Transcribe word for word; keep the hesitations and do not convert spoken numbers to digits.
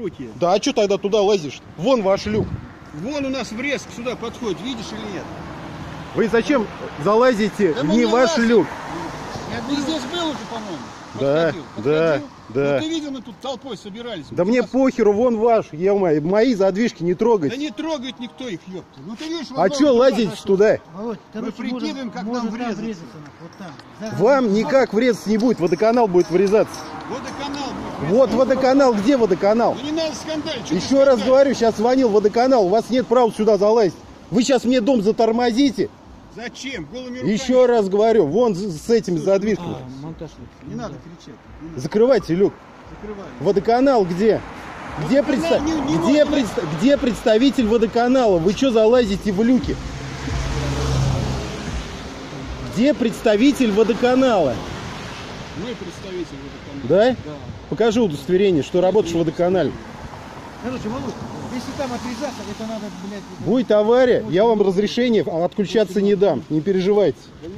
широкие. Да, а что тогда туда лазишь? Вон ваш люк. Вон у нас врезка сюда подходит, видишь или нет? Вы зачем залазите Да в мы не не ваш лазим. люк? Ты здесь был уже, по-моему? Да, Подходил. да, Подходил? да. Ну, ты видел, мы тут толпой собирались. Да У мне нас- похеру, вон ваш, е-мое, мои задвижки не Да трогать. не трогает никто их, ёпта. Ну ты видишь, А что лазить туда? Володь, Мы прикидываем, как нам врезаться. Вот там. Да, Вам никак врезаться не будет, водоканал будет врезаться. Водоканал будет. Вот водоканал, где водоканал? Ну не надо скандалить. Чё ты Еще раз скандалишь? говорю, сейчас звонил водоканал, у вас нет права сюда залазить. Вы сейчас мне дом затормозите. Зачем? Голыми руками. Еще раз говорю, вон с с этими задвижками. А, монтаж. Не надо кричать. Не надо. Закрывайте люк. Закрывай. Водоканал где? Где, Водоканал предста- не- не где, надо. предста- где представитель водоканала? Вы что залазите в люки? Где представитель водоканала? Мы представитель водоканала. Да? Покажи удостоверение, что работаешь в водоканале. Короче, Володь, если там отрезаться, это надо, блядь... Будет авария, я вам разрешение отключаться не дам, не переживайте. Да